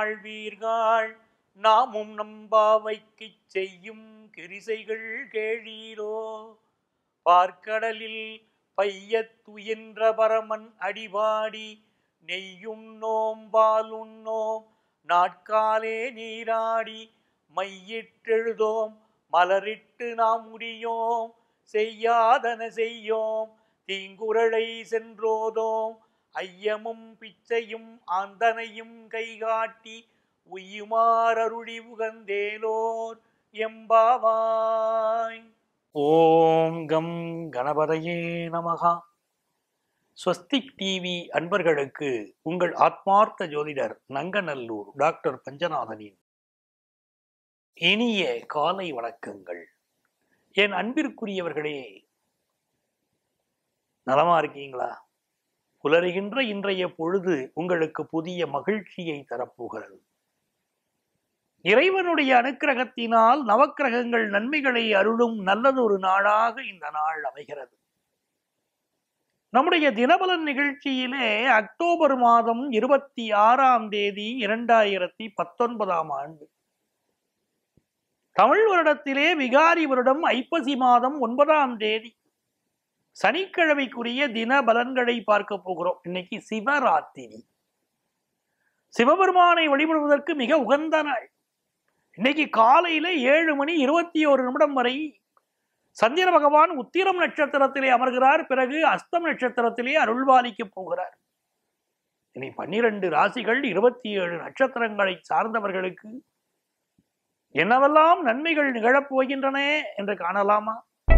வாழ்வீர்கள். நாமும் நம்பாவைக்குச் செய்யும் கிரிசைகள் கேளீரோ. பார்க்கடலில் பையத்துயின்ற பரமன் அடிபாடி நெய்யுண்ணோம் பாலுண்ணோம் நாட்காலே நீராடி மையிட்டெழுதோம் மலரிட்டு நாம் முடியோம் செய்யாதன செய்யோம் தீங்குறளை சென்றோதோம் ஐயமும் பிச்சையும் ஆந்தனையும் கைகாட்டி உய்யுமாறருளி உகந்தேலோர் எம்பாவாய். ஓம் கம் கணபதையே நமகா. ஸ்வஸ்திக் டிவி அன்பர்களுக்கு உங்கள் ஆத்மார்த்த ஜோதிடர் நங்கநல்லூர் டாக்டர் பஞ்சநாதனின் இனிய காலை வணக்கங்கள். என் அன்பிற்குரியவர்களே, நலமா இருக்கீங்களா? புலருகின்ற இன்றைய பொழுது உங்களுக்கு புதிய மகிழ்ச்சியை தரப்போகிறது. இறைவனுடைய அனுக்கிரகத்தினால் நவக்கிரகங்கள் நன்மைகளை அருளும் நல்லதொரு நாளாக இந்த நாள் அமைகிறது. நம்முடைய தினபலன் நிகழ்ச்சியிலே அக்டோபர் மாதம் 26ஆம் தேதி 2019ஆம் ஆண்டு தமிழ் வருடத்திலே விகாரி வருடம் ஐப்பசி மாதம் 9ஆம் தேதி சனிக்கிழமைக்குரிய தின பலன்களை பார்க்க போகிறோம். இன்னைக்கு சிவராத்திரி, சிவபெருமானை வழிபடுவதற்கு மிக உகந்த நாள். இன்னைக்கு காலையில 7:21 வரை சந்திர பகவான் உத்திரம் நட்சத்திரத்திலே அமர்கிறார். பிறகு அஸ்தம் நட்சத்திரத்திலே அருள்பாலிக்க போகிறார். இனி 12 ராசிகள் 27 நட்சத்திரங்களை சார்ந்தவர்களுக்கு என்னவெல்லாம் நன்மைகள் நிகழப் போகின்றன என்று காணலாமா?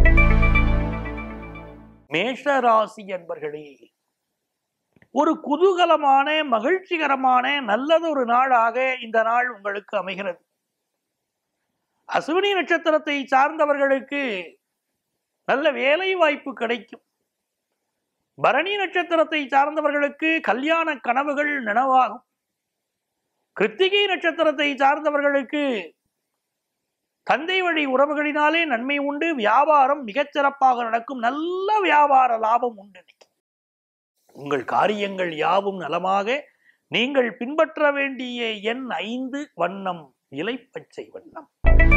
மேஷ ராசி என்பர்களே, ஒரு குதூகலமான மகிழ்ச்சிகரமான நல்லதொரு நாளாக இந்த நாள் உங்களுக்கு அமைகிறது. அசுவினி நட்சத்திரத்தை சார்ந்தவர்களுக்கு நல்ல வேலை வாய்ப்பு கிடைக்கும். பரணி நட்சத்திரத்தை சார்ந்தவர்களுக்கு கல்யாண கனவுகள் நனவாகும். கிருத்திகை நட்சத்திரத்தை சார்ந்தவர்களுக்கு தந்தை வழி உறவுகளினாலே நன்மை உண்டு. வியாபாரம் மிகச்சிறப்பாக நடக்கும். நல்ல வியாபார லாபம் உண்டு. உங்கள் காரியங்கள் யாவும் நலமாக. நீங்கள் பின்பற்ற வேண்டிய எண் 5, வண்ணம் இலைப்பச்சை வண்ணம்.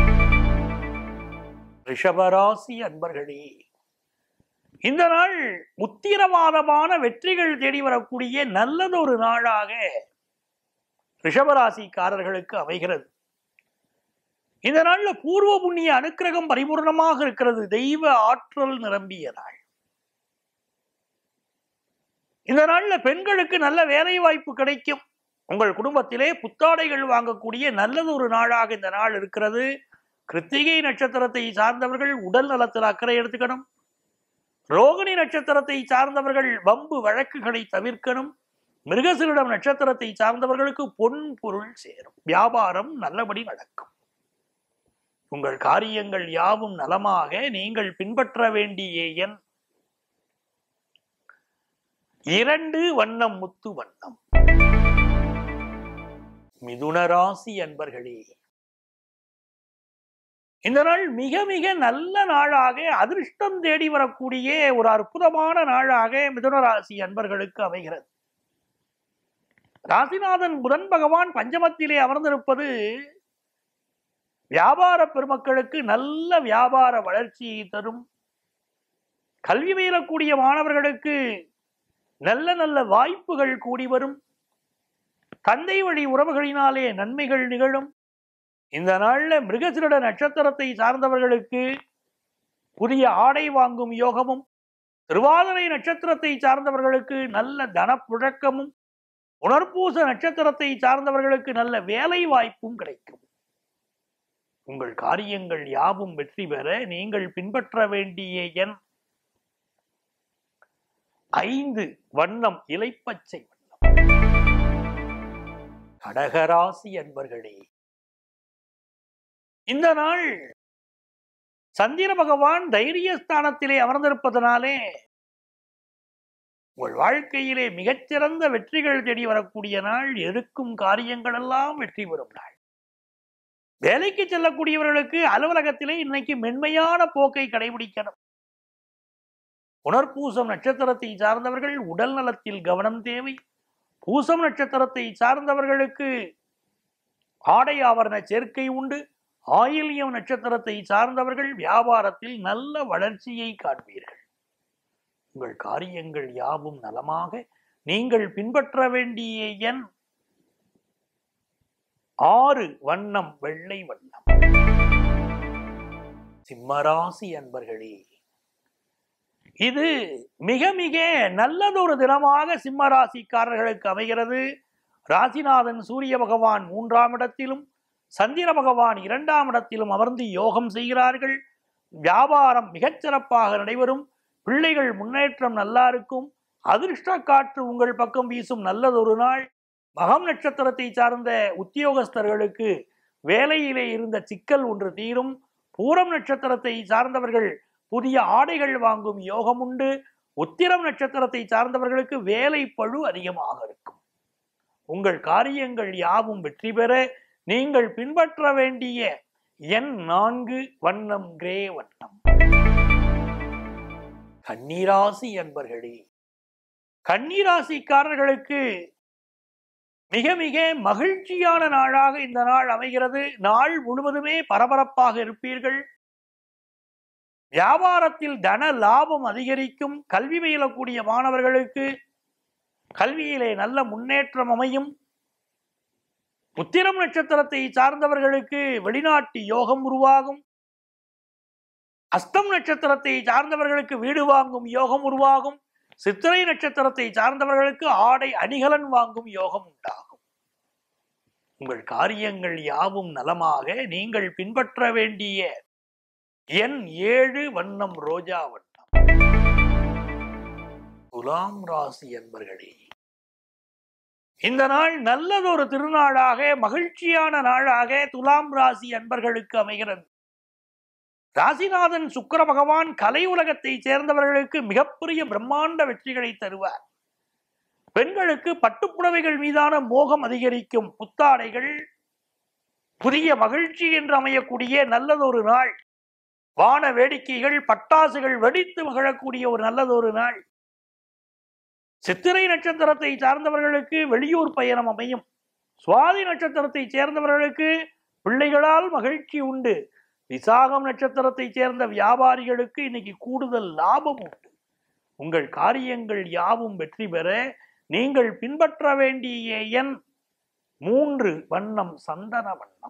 ரிஷபராசி அன்பர்களே, இந்த நாள் உத்திரவாதமான வெற்றிகள் தேடி வரக்கூடிய நல்லதொரு நாளாக ரிஷபராசிக்காரர்களுக்கு அமைகிறது. இந்த நாள்ல பூர்வ புண்ணிய அனுக்கிரகம் பரிபூர்ணமாக இருக்கிறது. தெய்வ ஆற்றல் நிரம்பிய நாள். இந்த நாள்ல பெண்களுக்கு நல்ல வேலை வாய்ப்பு கிடைக்கும். உங்கள் குடும்பத்திலே புத்தாடைகள் வாங்கக்கூடிய நல்லதொரு நாளாக இந்த நாள் இருக்கிறது. கிருத்திகை நட்சத்திரத்தை சார்ந்தவர்கள் உடல் நலத்தில் அக்கறை எடுத்துக்கணும். ரோகிணி நட்சத்திரத்தை சார்ந்தவர்கள் வம்பு வழக்குகளை தவிர்க்கணும். மிருகசீரிடம் நட்சத்திரத்தை சார்ந்தவர்களுக்கு பொன் பொருள் சேரும். வியாபாரம் நல்லபடி நடக்கும். உங்கள் காரியங்கள் யாவும் நலமாக. நீங்கள் பின்பற்ற வேண்டிய எண் 2, வண்ணம் முத்து வண்ணம். மிதுன ராசி அன்பர்களே, இந்த நாள் மிக மிக நல்ல நாளாக அதிர்ஷ்டம் தேடி வரக்கூடிய ஒரு அற்புதமான நாளாக மிதுன ராசி அன்பர்களுக்கு அமைகிறது. ராசிநாதன் புதன் பகவான் பஞ்சமத்திலே அமர்ந்திருப்பது வியாபார பெருமக்களுக்கு நல்ல வியாபார வளர்ச்சியை தரும். கல்வி பயிலக்கூடிய மாணவர்களுக்கு நல்ல நல்ல வாய்ப்புகள் கூடி வரும். தந்தை வழி உறவுகளினாலே நன்மைகள் நிகழும். இந்த நாள்ல மிருகசீரிட நட்சத்திரத்தை சார்ந்தவர்களுக்கு புதிய ஆடை வாங்கும் யோகமும், திருவாதிரை நட்சத்திரத்தை சார்ந்தவர்களுக்கு நல்ல தனப்புழக்கமும், புனர்பூச நட்சத்திரத்தை சார்ந்தவர்களுக்கு நல்ல வேலை வாய்ப்பும் கிடைக்கும். உங்கள் காரியங்கள் யாவும் வெற்றி பெற நீங்கள் பின்பற்ற வேண்டிய எண் 5, வண்ணம் இலைப்பச்சை வண்ணம். கடகராசி அன்பர்களே, இந்த நாள் சந்திர பகவான் தைரியஸ்தானத்திலே அமர்ந்திருப்பதனாலே உங்கள் வாழ்க்கையிலே மிகச்சிறந்த வெற்றிகள் தேடி வரக்கூடிய நாள். எடுக்கும் காரியங்கள் எல்லாம் வெற்றி பெறும் நாள். வேலைக்கு செல்லக்கூடியவர்களுக்கு அலுவலகத்திலே இன்னைக்கு மென்மையான போக்கை கடைபிடிக்கணும். புனர்பூசம் நட்சத்திரத்தை சார்ந்தவர்கள் உடல் நலத்தில் கவனம் தேவை. பூசம் நட்சத்திரத்தை சார்ந்தவர்களுக்கு ஆடை ஆபரண சேர்க்கை உண்டு. ஆயில்யம் நட்சத்திரத்தை சார்ந்தவர்கள் வியாபாரத்தில் நல்ல வளர்ச்சியை காண்பீர்கள். உங்கள் காரியங்கள் யாவும் நலமாக. நீங்கள் பின்பற்ற வேண்டிய எண் 6, வண்ணம் வெள்ளை வண்ணம். சிம்மராசி அன்பர்களே, இது மிக மிக நல்லதொரு தினமாக சிம்ம ராசிக்காரர்களுக்கு அமைகிறது. ராசிநாதன் சூரிய பகவான் 3ஆம் இடத்திலும் சந்திர பகவான் 2ஆம் இடத்திலும் அமர்ந்து யோகம் செய்கிறார்கள். வியாபாரம் மிகச்சிறப்பாக நடைபெறும். பிள்ளைகள் முன்னேற்றம் நல்லா இருக்கும். அதிர்ஷ்ட காற்று உங்கள் பக்கம் வீசும் நல்லதொரு நாள். மகம் நட்சத்திரத்தை சார்ந்த உத்தியோகஸ்தர்களுக்கு வேலையிலே இருந்த சிக்கல் ஒன்று தீரும். பூரம் நட்சத்திரத்தை சார்ந்தவர்கள் புதிய ஆடைகள் வாங்கும் யோகம் உண்டு. உத்திரம் நட்சத்திரத்தை சார்ந்தவர்களுக்கு வேலை பழு அதிகமாக இருக்கும். உங்கள் காரியங்கள் யாவும் வெற்றி பெற நீங்கள் பின்பற்ற வேண்டிய எண் 4, வண்ணம் கிரே வண்ணம். கன்னிராசி அன்பர்களே, கன்னிராசிக்காரர்களுக்கு மிக மிக மகிழ்ச்சியான நாளாக இந்த நாள் அமைகிறது. நாள் முழுவதுமே பரபரப்பாக இருப்பீர்கள். வியாபாரத்தில் தன லாபம் அதிகரிக்கும். கல்வி பயிலக்கூடிய மாணவர்களுக்கு கல்வியிலே நல்ல முன்னேற்றம் அமையும். உத்திரம் நட்சத்திரத்தை சார்ந்தவர்களுக்கு வெளிநாட்டு யோகம் உருவாகும். அஸ்தம் நட்சத்திரத்தை சார்ந்தவர்களுக்கு வீடு வாங்கும் யோகம் உருவாகும். சித்திரை நட்சத்திரத்தை சார்ந்தவர்களுக்கு ஆடை அணிகலன் வாங்கும் யோகம் உண்டாகும். உங்கள் காரியங்கள் யாவும் நலமாக. நீங்கள் பின்பற்ற வேண்டிய எண் 7, வண்ணம் ரோஜா வண்ணம். துலாம் ராசி அன்பர்களே, இந்த நாள் நல்லதொரு திருநாளாக மகிழ்ச்சியான நாளாக துலாம் ராசி அன்பர்களுக்கு அமைகிறது. ராசிநாதன் சுக்கிர பகவான் கலை உலகத்தை சேர்ந்தவர்களுக்கு மிகப்பெரிய பிரம்மாண்ட வெற்றிகளை தருவார். பெண்களுக்கு பட்டுப்புடவைகள் மீதான மோகம் அதிகரிக்கும். புத்தாடைகள், புதிய மகிழ்ச்சி என்று அமையக்கூடிய நல்லதொரு நாள். வான வேடிக்கைகள், பட்டாசுகள் வெடித்து மகிழக்கூடிய ஒரு நல்லதொரு நாள். சித்திரை நட்சத்திரத்தை சார்ந்தவர்களுக்கு வெளியூர் பயணம் அமையும். சுவாதி நட்சத்திரத்தை சேர்ந்தவர்களுக்கு பிள்ளைகளால் மகிழ்ச்சி உண்டு. விசாகம் நட்சத்திரத்தை சேர்ந்த வியாபாரிகளுக்கு இன்னைக்கு கூடுதல் லாபம் உண்டு. உங்கள் காரியங்கள் யாவும் வெற்றி பெற நீங்கள் பின்பற்ற வேண்டிய எண் 3, வண்ணம் சந்தன வண்ணம்.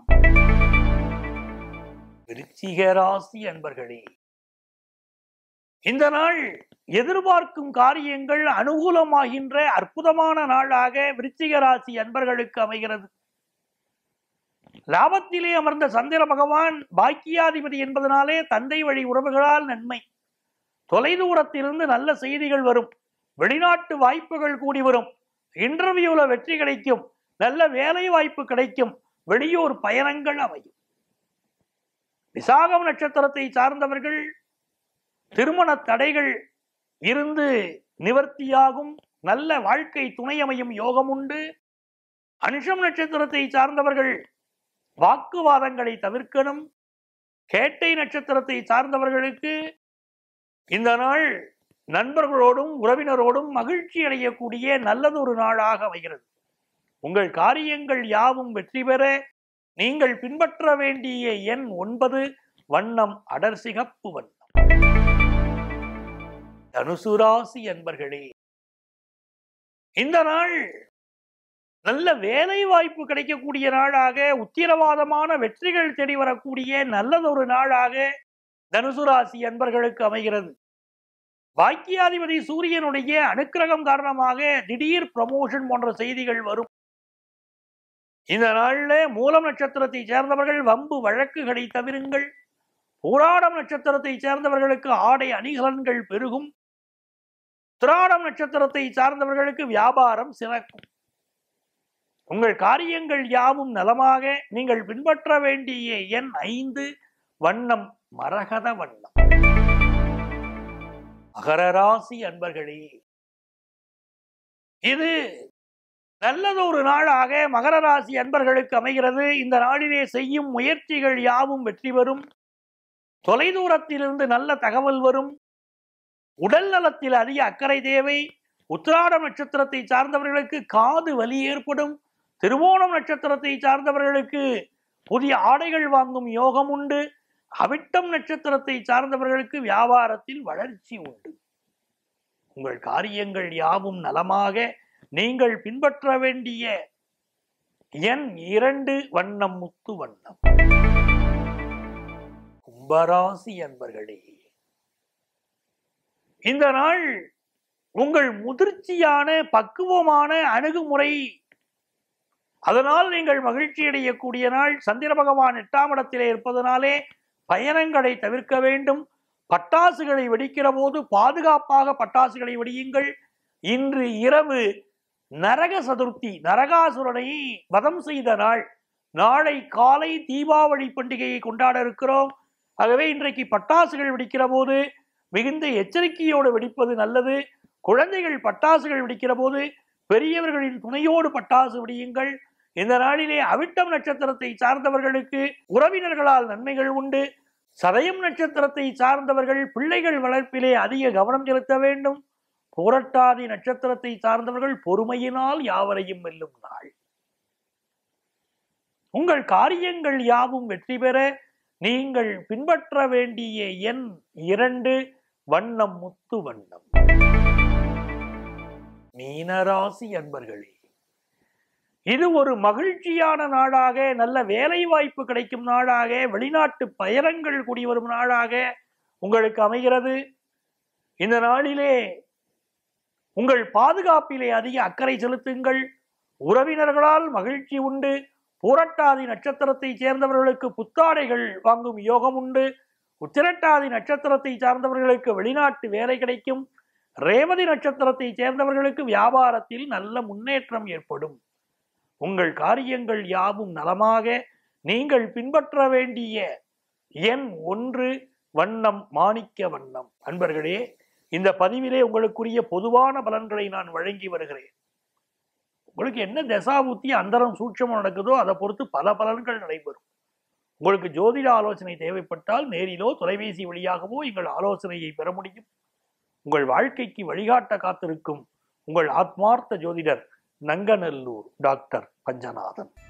விருச்சிக ராசி அன்பர்களே, இந்த நாள் எதிர்பார்க்கும் காரியங்கள் அனுகூலமாகின்ற அற்புதமான நாளாக விருச்சிக ராசி அன்பர்களுக்கு அமைகிறது. லாபத்திலே அமர்ந்த சந்திர பகவான் பாக்கியாதிபதி என்பதனாலே தந்தை வழி உறவுகளால் நன்மை. தொலைதூரத்திலிருந்து நல்ல செய்திகள் வரும். வெளிநாட்டு வாய்ப்புகள் கூடி வரும். இன்டர்வியூல வெற்றி கிடைக்கும். நல்ல வேலை வாய்ப்பு கிடைக்கும். வெளியூர் பயணங்கள் அமையும். விசாகம் நட்சத்திரத்தை சார்ந்தவர்கள் திருமண தடைகள் இருந்து நிவர்த்தியாகும். நல்ல வாழ்க்கை துணை அமையும் யோகம் உண்டு. அனுஷம் நட்சத்திரத்தை சார்ந்தவர்கள் வாக்குவாதங்களை தவிர்க்கணும். கேட்டை நட்சத்திரத்தை சார்ந்தவர்களுக்கு இந்த நாள் நண்பர்களோடும் உறவினரோடும் மகிழ்ச்சி அடையக்கூடிய நல்லதொரு நாளாக அமைகிறது. உங்கள் காரியங்கள் யாவும் வெற்றி பெற நீங்கள் பின்பற்ற வேண்டிய எண் 9, வண்ணம் அடர் சிகப்பு வண்ணம். தனுசு ராசி அன்பர்களே, இந்த நாள் நல்ல வேலை வாய்ப்பு கிடைக்கக்கூடிய நாளாக, உத்திரவாதமான வெற்றிகள் தேடி வரக்கூடிய நல்லதொரு நாளாக தனுசு ராசி அன்பர்களுக்கு அமைகிறது. பாக்கியாதிபதி சூரியனுடைய அனுக்கிரகம் காரணமாக திடீர் ப்ரமோஷன் போன்ற செய்திகள் வரும். இந்த நாள்ல மூலம் நட்சத்திரத்தை சேர்ந்தவர்கள் வம்பு வழக்குகளை தவிருங்கள். பூராடம் நட்சத்திரத்தை சேர்ந்தவர்களுக்கு ஆடை அணிகலன்கள் பெருகும். திராடம் நட்சத்திரத்தை சார்ந்தவர்களுக்கு வியாபாரம் சிறக்கும். உங்கள் காரியங்கள் யாவும் நலமாக. நீங்கள் பின்பற்ற வேண்டிய எண் 5, வண்ணம் மரகத வண்ணம். மகர ராசி அன்பர்களே, இது நல்லதொரு நாளாக மகர ராசி அன்பர்களுக்கு அமைகிறது. இந்த நாளிலே செய்யும் முயற்சிகள் யாவும் வெற்றி பெறும். தொலைதூரத்திலிருந்து நல்ல தகவல் வரும். உடல் நலத்தில் அதிக அக்கறை தேவை. உத்திராடம் நட்சத்திரத்தை சார்ந்தவர்களுக்கு காது வலி ஏற்படும். திருவோணம் நட்சத்திரத்தை சார்ந்தவர்களுக்கு புதிய ஆடைகள் வாங்கும் யோகம் உண்டு. அவிட்டம் நட்சத்திரத்தை சார்ந்தவர்களுக்கு வியாபாரத்தில் வளர்ச்சி உண்டு. உங்கள் காரியங்கள் யாவும் நலமாக. நீங்கள் பின்பற்ற வேண்டிய எண் 2, வண்ணம் முத்து வண்ணம். கும்பராசி அன்பர்களே, இந்த நாள் உங்கள் முதிர்ச்சியான பக்குவமான அணுகுமுறை, அதனால் நீங்கள் மகிழ்ச்சி அடையக்கூடிய நாள். சந்திர பகவான் 8ஆம் இடத்திலே இருப்பதனாலே பயணங்களை தவிர்க்க வேண்டும். பட்டாசுகளை வெடிக்கிற போது பாதுகாப்பாக பட்டாசுகளை வெடியுங்கள். இன்று இரவு நரக சதுர்த்தி, நரகாசுரனை வதம் செய்த நாள். நாளை காலை தீபாவளி பண்டிகையை கொண்டாட இருக்கிறோம். ஆகவே இன்றைக்கு பட்டாசுகள் வெடிக்கிற போது மிகுந்த எச்சரிக்கையோடு வெடிப்பது நல்லது. குழந்தைகள் பட்டாசுகள் வெடிக்கிற போது பெரியவர்களின் துணையோடு பட்டாசு வெடியுங்கள். இந்த நாளிலே அவிட்டம் நட்சத்திரத்தை சார்ந்தவர்களுக்கு உறவினர்களால் நன்மைகள் உண்டு. சதயம் நட்சத்திரத்தை சார்ந்தவர்கள் பிள்ளைகள் வளர்ப்பிலே அதிக கவனம் செலுத்த வேண்டும். புரட்டாதி நட்சத்திரத்தை சார்ந்தவர்கள் பொறுமையினால் யாவரையும் வெல்லும் நாள். உங்கள் காரியங்கள் யாவும் வெற்றி பெற நீங்கள் பின்பற்ற வேண்டிய எண் 2, வண்ணம் முத்து வண்ணம். மீனராசி அன்பர்களே, இது ஒரு மகிழ்ச்சியான நாளாக, நல்ல வேலை வாய்ப்பு கிடைக்கும் நாளாக, வெளிநாட்டு பயணங்கள் கூடி வரும் நாளாக உங்களுக்கு அமைகிறது. இந்த நாளிலே உங்கள் பாதுகாப்பிலே அதிக அக்கறை செலுத்துங்கள். உறவினர்களால் மகிழ்ச்சி உண்டு. பூரட்டாதி நட்சத்திரத்தை சேர்ந்தவர்களுக்கு புத்தாடைகள் வாங்கும் யோகம் உண்டு. உத்திரட்டாதி நட்சத்திரத்தை சார்ந்தவர்களுக்கு வெளிநாட்டு வேலை கிடைக்கும். ரேவதி நட்சத்திரத்தை சேர்ந்தவர்களுக்கு வியாபாரத்தில் நல்ல முன்னேற்றம் ஏற்படும். உங்கள் காரியங்கள் யாவும் நலமாக. நீங்கள் பின்பற்ற வேண்டிய எண் 1, வண்ணம் மாணிக்க வண்ணம். அன்பர்களே, இந்த பதிவிலே உங்களுக்குரிய பொதுவான பலன்களை நான் வழங்கி வருகிறேன். உங்களுக்கு என்ன தசாபுத்தி அந்தரம் சூட்சமம் நடக்குதோ அதை பொறுத்து பல பலன்கள் நடைபெறும். உங்களுக்கு ஜோதிட ஆலோசனை தேவைப்பட்டால் நேரிலோ தொலைபேசி வழியாகவோ எங்கள் ஆலோசனையை பெற முடியும். உங்கள் வாழ்க்கைக்கு வழிகாட்ட காத்திருக்கும் உங்கள் ஆத்மார்த்த ஜோதிடர் நங்கநல்லூர் டாக்டர் பஞ்சநாதன்.